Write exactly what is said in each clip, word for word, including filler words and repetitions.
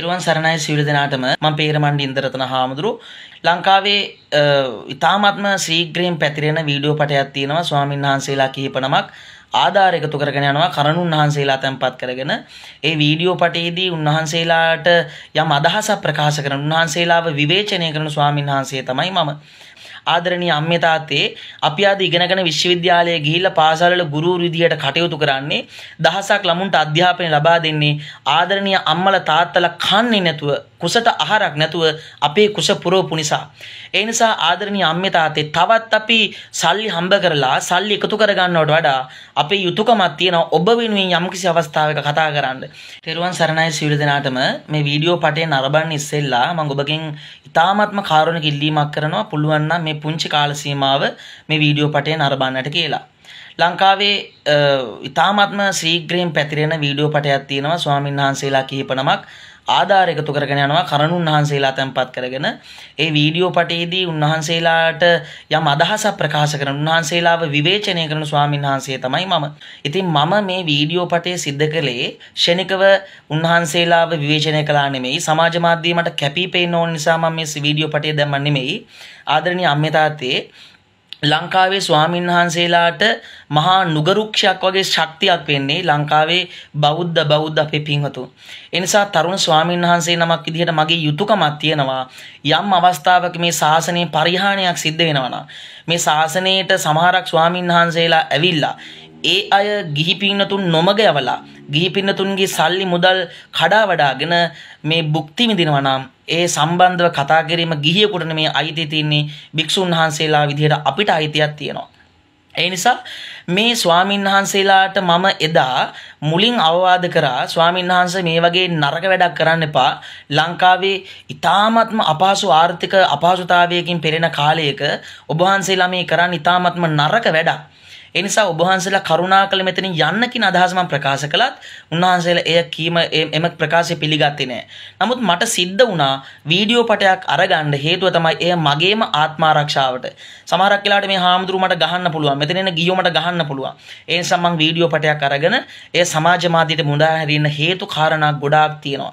තිරුවන් සරණයි සියලු දෙනාටම මම පේරමණ්ඩි ඉන්දරතන හාමුදුරුවෝ ලංකාවේ ඉතාමත්ම ශීඝ්‍රයෙන් පැතිරෙන වීඩියෝ පටයක් තියෙනවා ස්වාමීන් වහන්සේලා කිහිප නමක් ආධාර එකතු කරගෙන යනවා කරුණුන් වහන්සේලා තැන්පත් කරගෙන ඒ වීඩියෝ පටයේදී උන්වහන්සේලාට යම් අදහසක් ප්‍රකාශ කරන උන්වහන්සේලාව විවේචනය කරන ස්වාමීන් වහන්සේ තමයි මම ආදරණීය අම්මේ තාත්තේ අපි ආද ඉගෙනගෙන විශ්වවිද්‍යාලයේ ගිහිල්ලා පාසල්වල ගුරුවරු විදියට කටයුතු කරන්නේ දහසක් ළමුන්ට අධ්‍යාපනය ලබා දෙන්නේ ආදරණීය අම්මලා තාත්තලා කන්නේ නැතුව කුසට ආහාරක් නැතුව අපේ කුස පුරවපු නිසා ඒ නිසා ආදරණීය අම්මේ තාත්තේ තවත් අපි සල්ලි හම්බ කරලා සල්ලි එකතු කර ගන්නවට වඩා අපේ යුතුයකමක් තියෙනවා ඔබ වෙනුවෙන් යම්කිසි අවස්ථාවක කතා කරන්න. තෙරුවන් සරණයි සියලු දෙනාටම මේ වීඩියෝ පටේ නරඹන්න ඉස්සෙල්ලා මම ඔබගෙන් ඉතාමත්ම කාරුණික ඉල්ලීමක් කරනවා පුළුවන් නම් මේ පුංචි කාල සීමාව මේ වීඩියෝ පටේ නරඹන්නට කියලා. ලංකාවේ ඉතාමත්ම ශීඝ්‍රයෙන් පැතිරෙන වීඩියෝ පටයක් තියෙනවා ස්වාමීන් වහන්සේලා කිහිප නමක් ආධාර එකතු කරගෙන යනවා කරුණුන් වහන්සේලා තැන්පත් කරගෙන ඒ වීඩියෝ පටයේදී උන්වහන්සේලාට යම් අදහසක් ප්‍රකාශ කරන උන්වහන්සේලාව විවේචනය කරන ස්වාමීන් වහන්සේ තමයි මම. ඉතින් මම මේ වීඩියෝ පටය සිද්ධ කළේ ෂණිකව උන්වහන්සේලාව විවේචනය කළා නෙමෙයි සමාජ මාධ්‍යයේ මට කැපී පෙනෙන්න ඕන නිසා මම මේ වීඩියෝ පටය දැම්ම නෙමෙයි. ආදරණීය අම්මේ තාත්තේ ලංකාවේ ස්වාමීන් වහන්සේලාට මහා නුගරුක්ෂයක් වගේ ශක්තියක් වෙන්නේ ලංකාවේ බෞද්ධ බෞද්ධ අපේ පින්වතුන්. ඒ නිසා තරුණ ස්වාමීන් වහන්සේ නමක් විදිහට මගේ යුතුයකමක් තියෙනවා යම් අවස්ථාවක මේ ශාසනයේ පරිහානියක් සිද්ධ වෙනවා නම් මේ ශාසනයේට සමහරක් ස්වාමීන් වහන්සේලා ඇවිල්ලා ඒ අය ගිහි පින්නතුන් නොමග යවලා ගිහි පින්නතුන්ගේ සල්ලි මුදල් කඩා වඩාගෙන මේ භුක්ති විඳිනවා නම් ඒ සම්බන්ධව කතා කිරීම ගිහියෙකුට මේ අයිතිය තියෙන්නේ භික්ෂුන් වහන්සේලා විදිහට අපිට අයිතියක් තියෙනවා. ඒ නිසා මේ ස්වාමීන් වහන්සේලාට මම එදා මුලින් අවවාද කරා ස්වාමීන් වහන්සේ මේ වගේ නරක වැඩක් කරන්න එපා. ලංකාවේ ඉතාමත්ම අපහසු ආර්ථික අපහසුතාවයකින් පෙළෙන කාලයක ඔබ වහන්සේලා මේ කරන්නේ ඉතාමත්ම නරක වැඩක්. ඒ නිසා ඔබ වහන්සේලා කරුණාකර මෙතනින් යන්න කියන අදහස මම ප්‍රකාශ කළත් උන්වහන්සේලා එය කීම එම ප්‍රකාශය පිළිගත්තේ නැහැ. නමුත් මට සිද්ධ වුණා වීඩියෝ පටයක් අරගන්න හේතුව තමයි එය මගේම ආත්ම ආරක්ෂාවට. සමහරක් වෙලාවට මේ හාමුදුරු මට ගහන්න පුළුවන්. මෙතන එන ගියෝ මට ගහන්න පුළුවන්. ඒ නිසා මම වීඩියෝ පටයක් අරගෙන එය සමාජ මාධ්‍යයට මුදා හැරින්න හේතු කාරණා ගොඩාක් තියෙනවා.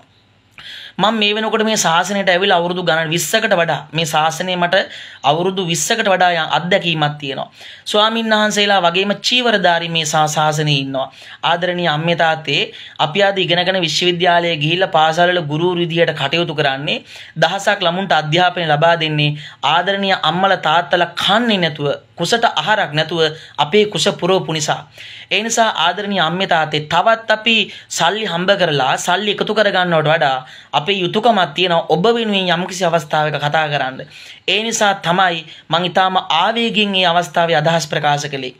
මම මේ වෙනකොට මේ ශාසනයට ඇවිල්ලා අවුරුදු ගණන් විස්සකට වඩා මේ ශාසනය මට අවුරුදු විස්සකට වඩා අත්දැකීමක් තියෙනවා. ස්වාමීන් වහන්සේලා වගේම චීවරධාරී මේ ශාසනයේ ඉන්නවා. ආදරණීය අම්මේ තාත්තේ අපි ආද ඉගෙනගෙන විශ්වවිද්‍යාලයේ ගිහිල්ලා පාසල්වල ගුරුවරු විදියට කටයුතු කරන්නේ දහසක් ළමුන්ට අධ්‍යාපනය ලබා දෙන්නේ ආදරණීය අම්මලා තාත්තලා කන්නේ නැතුව කුසට ආහාරක් නැතුව අපේ කුස පුරවපු නිසා. ඒ නිසා ආදරණීය අම්මේ තාත්තේ තවත් අපි සල්ලි හම්බ කරලා සල්ලි එකතු කර ගන්නවට වඩා අපේ යුතුයකමක් තියෙනවා ඔබ වෙනුවෙන් යම්කිසි අවස්ථාවක කතා කරන්න. ඒ නිසා තමයි මම ඊටාම ආවේගයෙන් මේ අවස්ථාවේ අදහස් ප්‍රකාශ කළේ.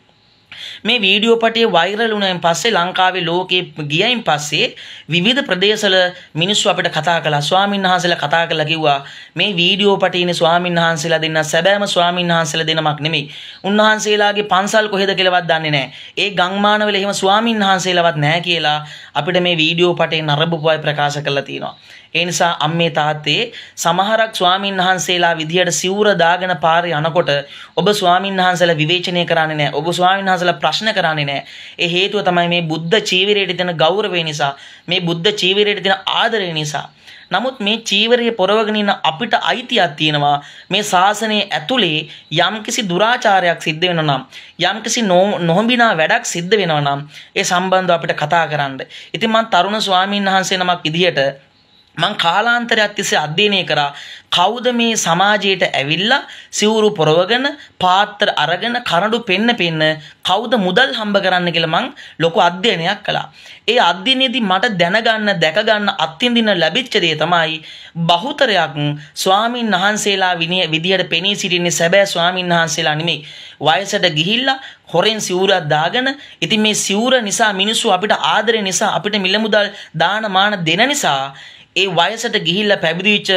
මේ වීඩියෝ පටේ වෛරල් වුණායින් පස්සේ ලංකාවේ ලෝකේ ගියයින් පස්සේ විවිධ ප්‍රදේශවල මිනිස්සු අපිට කතා කළා ස්වාමීන් වහන්සේලා කතා කරලා කිව්වා මේ වීඩියෝ පටේනේ ස්වාමීන් වහන්සේලා දෙන්න සැබෑම ස්වාමීන් වහන්සේලා දෙනමක් නෙමෙයි. උන්වහන්සේලාගේ පන්සල් කොහෙද කියලාවත් දන්නේ නැහැ. ඒ ගම්මානවල එහෙම ස්වාමීන් වහන්සේලාවත් නැහැ කියලා අපිට මේ වීඩියෝ පටේ නරඹපු අය ප්‍රකාශ කරලා තියෙනවා. ඒ නිසා අම්මේ තාත්තේ සමහරක් ස්වාමීන් වහන්සේලා විදියට සිවුර දාගෙන පාරේ යනකොට ඔබ ස්වාමීන් වහන්සේලා විවේචනය කරන්නේ නැහැ. ඔබ ස්වාමීන් වහන්සේලා ප්‍රශ්න කරන්නේ නැහැ. ඒ හේතුව තමයි මේ බුද්ධ චීවරයට දෙන ගෞරවය නිසා, මේ බුද්ධ චීවරයට දෙන ආදරය නිසා. නමුත් මේ චීවරයේ පොරවගෙන ඉන්න අපිට අයිතියක් තියෙනවා මේ ශාසනයේ ඇතුලේ යම්කිසි දුරාචාරයක් සිද්ධ වෙනවා නම් යම්කිසි නොහොඹිනා වැඩක් සිද්ධ වෙනවා නම් ඒ සම්බන්ධව අපිට කතා කරන්න. ඉතින් මම තරුණ ස්වාමීන් වහන්සේ නමක් විදියට මං කාලාන්තරයක් තිස්සේ අධ්‍යයනය කරා කවුද මේ සමාජයට ඇවිල්ලා සිවුරු පොරවගෙන පාත්‍ර අරගෙන කරඬු පෙන්න පෙන්න කවුද මුදල් හම්බ කරන්න කියලා මං ලොකු අධ්‍යයනයක් කළා. ඒ අධ්‍යයනයේදී මට දැනගන්න දැක ගන්න අත්විඳින්න ලැබිච්ච දේ තමයි බහුතරයක් ස්වාමීන් වහන්සේලා විදියට පෙනී සිටින්නේ සැබෑ ස්වාමීන් වහන්සේලා නෙමෙයි. වයසට ගිහිල්ලා හොරෙන් සිවුරක් දාගෙන ඉතින් මේ සිවුර නිසා මිනිස්සු අපිට ආදරය නිසා අපිට මිල මුදල් දාන මාන දෙන නිසා ඒ වයසට ගිහිල්ලා පැවිදිච්ච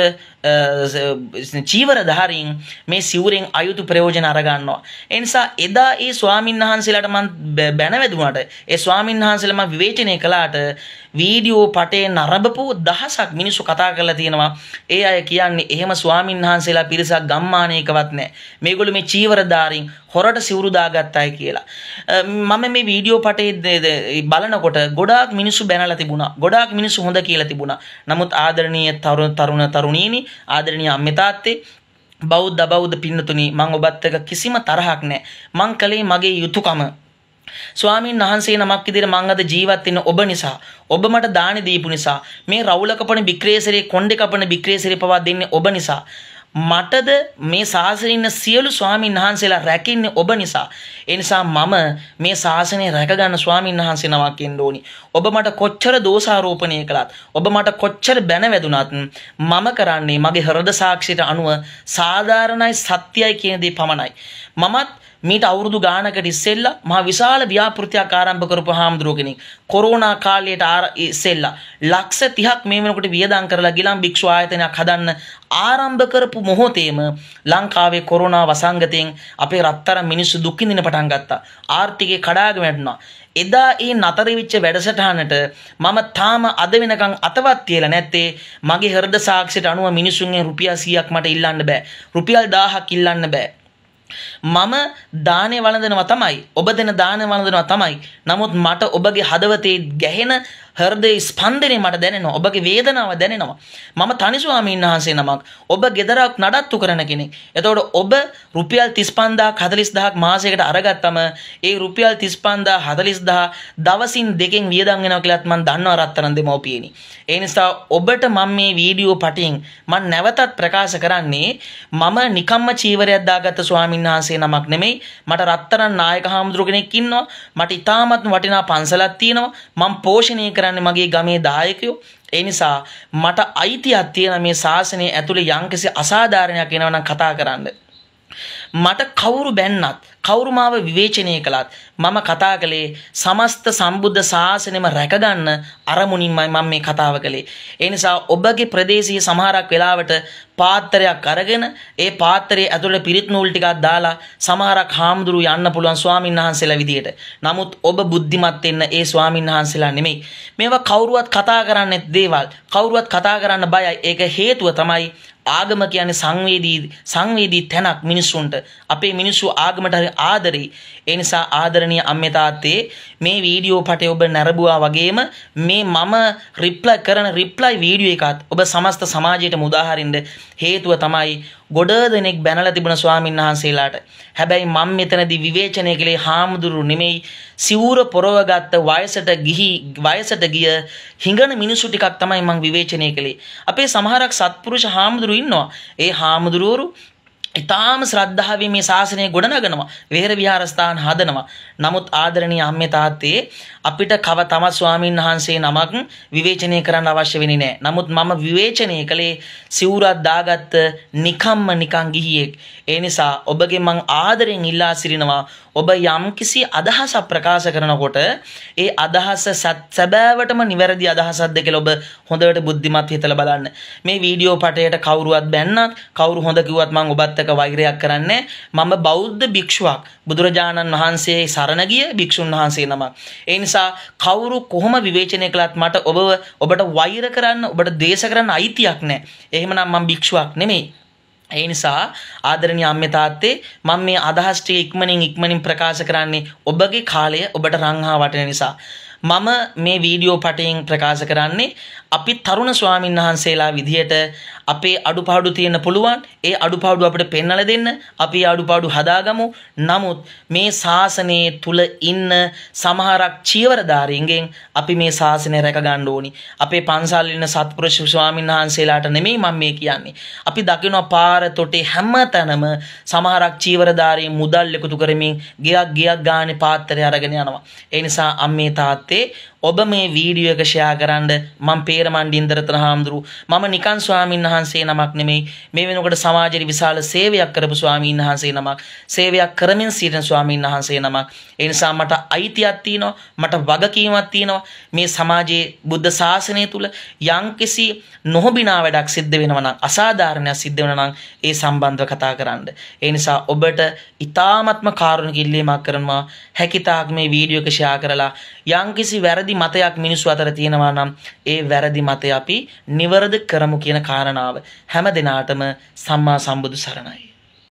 චීවරධාරීන් මේ සිවුරෙන් අයුතු ප්‍රයෝජන අරගන්නවා. ඒ නිසා එදා ඒ ස්වාමීන් වහන්සේලාට මම බැනවැදුනාට ඒ ස්වාමීන් වහන්සේලා මම විවේචනය කළාට වීඩියෝ පටේ නරඹපු දහසක් මිනිස්සු කතා කරලා තියෙනවා. ඒ අය කියන්නේ එහෙම ස්වාමීන් වහන්සේලා පිරිසක් ගම්මානයකවත් නැහැ. මේගොල්ලෝ මේ චීවරධාරීන් හොරට සිවුරු දාගත්තයි කියලා. මම මේ වීඩියෝ පටේ බලනකොට ගොඩාක් මිනිස්සු බැනලා තිබුණා. ගොඩාක් මිනිස්සු හොඳ කියලා තිබුණා. නමුත් ආදරණීය තරුණ තරුණ තරුණීනි, ආදරණීය අම්මේ තාත්තේ, බෞද්ධ බෞද්ධ පින්නතුනි, මම ඔබත් එක්ක කිසිම තරහක් නැහැ. මං කලේ මගේ යුතුයකම. ස්වාමීන් වහන්සේ නමක් විදිහට මං අද ජීවත් වෙන ඔබ නිසා, ඔබ මට දානි දීපු නිසා, මේ රවුල කපන වික්‍රේසරේ කොණ්ඩේ කපන වික්‍රේසරේ පවා දෙන්නේ ඔබ නිසා, මටද මේ ශාසනයේ ඉන්න සියලු ස්වාමීන් වහන්සේලා රැකින්නේ ඔබ නිසා. ඒ නිසා මම මේ ශාසනය රැක ගන්න ස්වාමීන් වහන්සේ නමක් වෙන්න ඕනි. ඔබ මට කොච්චර දෝෂාරෝපණය කළත්, ඔබ මට කොච්චර බැන වැදුනත් මම කරන්නේ මගේ හෘද සාක්ෂියට අනුව සාධාරණයි සත්‍යයි කියන දේ පමණයි. මමත් මීට අවුරුදු ගානකට ඉස්සෙල්ලා මහා විශාල ව්‍යාපෘතියක් ආරම්භ කරපු හාමුදුරුවෝ කෙනෙක් කොරෝනා කාලයට ඉස්සෙල්ලා ලක්ෂ තිහක් මේ වෙනකොට වියදම් කරලා ගිලන් භික්ෂු ආයතනයක් හදන්න ආරම්භ කරපු මොහොතේම ලංකාවේ කොරෝනා වසංගතයෙන් අපේ රත්තරන් මිනිස්සු දුක් විඳින පටන් ගත්තා. ආර්ථිකේ කඩාගෙන වැටුණා. එදා ඒ නතර වෙච්ච වැඩසටහනට මම තාම අද වෙනකන් අතවත් තියලා නැත්තේ මගේ හෘද සාක්ෂියට අනුව මිනිසුන්ගෙන් රුපියල් සීයක් මට ඉල්ලන්න බෑ. රුපියල් දහයක් ඉල්ලන්න බෑ. මම දානේ වළඳනවා තමයි, ඔබ දෙන දානේ වළඳනවා තමයි. නමුත් මට ඔබගේ හදවතේ ගැහෙන හෘදේ ස්පන්දනය මට දැනෙනවා. ඔබගේ වේදනාව දැනෙනවා. මම තනි ස්වාමීන් වහන්සේ නමක්. ඔබ ගෙදරක් නඩත්තු කරන කෙනෙක්. එතකොට ඔබ රුපියල් තිස් පන්දාහක් හතළිස් දහයක් මාසයකට අරගත්තම ඒ රුපියල් තිස් පන්දාහ හතළිස් දහ දවසින් දෙකෙන් වියදම් වෙනවා කියලාත් මම දන්නවා රත්තරන් දෙමව්පියනි. ඒ නිසා ඔබට මම මේ වීඩියෝ පටින් මම නැවතත් ප්‍රකාශ කරන්නේ මම නිකම්ම චීවරයක් දාගත්ත ස්වාමීන් වහන්සේ නමක් නෙමෙයි. මට රත්තරන් නායක හාමුදුරු කෙනෙක් ඉන්නවා. මට ඉතාමත් වටිනා පන්සලක් තියෙනවා. මම පෝෂණය කරන්නේ මගේ ගමේ දායකයෝ. ඒ නිසා මට අයිතියක් තියෙන මේ ශාසනය ඇතුලේ යම්කිසි අසාධාරණයක් වෙනවා නම් කතා කරන්න. මට කවුරු බැන්නත්, කවුරු මාව විවේචනය කළත් මම කතා කළේ සමස්ත සම්බුද්ධ ශාසනයම රැකගන්න අරමුණින්මයි මම මේ කතාව කළේ. ඒ නිසා ඔබගේ ප්‍රදේශීය සමහරක් වෙලාවට පාත්‍රයක් අරගෙන ඒ පාත්‍රයේ ඇතුළේ පිරිත් නූල් ටිකක් දාලා සමහරක් හාමුදුරු යන්න පුළුවන් ස්වාමීන් වහන්සේලා විදියට. නමුත් ඔබ බුද්ධිමත් වෙන්න ඒ ස්වාමීන් වහන්සේලා නෙමෙයි. මේවා කවුරුවත් කතා කරන්නේ දේවල්. කවුරුවත් කතා කරන්න බයයි. ඒක හේතුව තමයි ආගම කියන්නේ සංවේදී සංවේදී තැනක් මිනිස්සුන්ට. අපේ මිනිස්සු ආගමට හරි ආදරේ. ඒ නිසා ආදරණීය අම්මේ තාත්තේ මේ වීඩියෝ පටේ ඔබ නැරඹුවා වගේම මේ මම රිප්ලයි කරන රිප්ලයි වීඩියෝ එකත් ඔබ සමස්ත සමාජයට මුදාහරින්න හේතුව තමයි ගොඩ දෙනෙක් බැනලා තිබුණ ස්වාමීන් වහන්සේලාට. හැබැයි මම මෙතනදී විවේචනය කළේ හාමුදුරු නෙමෙයි, සිවුර පොරවගත්ත වයසට ගිහි වයසට ගිය හිඟන මිනිස්සු ටිකක් තමයි මම විවේචනය කළේ. අපේ සමහරක් සත්පුරුෂ හාමුදුරු ඉන්නවා. ඒ හාමුදුරුවරු ඉතාම ශ්‍රද්ධාවෙන් මේ ශාසනය ගොඩනගනවා, විහෙර විහාරස්ථාන හදනවා. නමුත් ආදරණීය අම්මේ තාත්තේ අපිට කව තම ස්වාමීන් වහන්සේ නමක් විවේචනය කරන්න අවශ්‍ය වෙන්නේ නැහැ. නමුත් මම විවේචනය කළේ සිවුරක් දාගත්ත නිකම්ම නිකන් ගිහියෙක්. ඒ නිසා ඔබගේ මං ආදරෙන් ඉල්ලා සිටිනවා, ඔබ යම්කිසි අදහසක් ප්‍රකාශ කරනකොට ඒ අදහස සැබෑවටම නිවැරදි අදහසක්ද කියලා ඔබ හොඳට බුද්ධිමත් හිතලා බලන්න. මේ වීඩියෝ පටයට කවුරුවත් බැන්නත්, කවුරු හොඳ කිව්වත් මං ඔබත් එක්ක වෛරයක් කරන්නේ. මම බෞද්ධ භික්ෂුවක්, බුදුරජාණන් වහන්සේ සරණ ගිය භික්ෂුන් වහන්සේ නමක්. ඒ නිසා කවුරු කොහොම විවේචනය කළත් මට ඔබව ඔබට වෛර කරන්න, ඔබට ද්වේෂ කරන්න අයිතියක් නැහැ. එහෙමනම් මම භික්ෂුවක් නෙමෙයි. ඒ නිසා ආදරණීය අම්මේ තාත්තේ මම මේ අදහස් ටික ඉක්මනින් ඉක්මනින් ප්‍රකාශ කරන්නේ ඔබගේ කාලය ඔබට රංහා වටින නිසා. මම මේ වීඩියෝ පටයෙන් ප්‍රකාශ කරන්නේ අපි තරුණ ස්වාමීන් වහන්සේලා විදියට අපේ අඩුපාඩු තියෙන්න පුළුවන්. ඒ අඩුපාඩු අපිට පෙන්වලා දෙන්න. අපි අඩුපාඩු හදාගමු. නමුත් මේ ශාසනයේ තුල ඉන්න සමහරක් චීවරධාරීන්ගෙන් අපි මේ ශාසනය රැක ගන්න ඕනි. අපේ පන්සල් ඉන්න සත්පුරුෂ ස්වාමීන් වහන්සේලාට නෙමෙයි මම මේ කියන්නේ. අපි දකින්න පාර තොටේ හැමතැනම සමහරක් චීවරධාරීන් මුදල් එකතු කරමින් ගියක් ගියක් ගානේ පාත්‍රය අරගෙන යනවා. ඒ නිසා අම්මේ තාත්තේ ඔබ මේ වීඩියෝ එක ෂෙයා කරන්න. මම පේරමණ්ඩි ඉන්දරතන හාමුදුරු මම නිකන් ස්වාමීන් වහන්සේ නමක් නෙමෙයි. මේ වෙනකොට සමාජයේ විශාල සේවයක් කරපු ස්වාමීන් වහන්සේ නමක්. සේවයක් කරමින් සිටින ස්වාමීන් වහන්සේ නමක්. ඒ නිසා මට අයිතියක් තියෙනවා. මට වගකීමක් තියෙනවා. මේ සමාජයේ බුද්ධ ශාසනය තුල යම්කිසි නොහොබිනා වැඩක් සිද්ධ වෙනවා නම් අසාධාරණයක් සිද්ධ වෙනවා නම් ඒ සම්බන්ධව කතා කරන්න. ඒ නිසා ඔබට ඊ타ත්ම කාරුණික ඉල්ලීමක් කරනවා. හැකිතාක් මේ වීඩියෝ එක ෂෙයා කරලා යම්කිසි වැරදි මතයක් මිනිස්සු අතර තියෙනවා නම් ඒ වැරදි මතය අපි නිවැරදි කරමු කියන කාරණාව හැම දිනාටම සම්මා සම්බුදු සරණයි.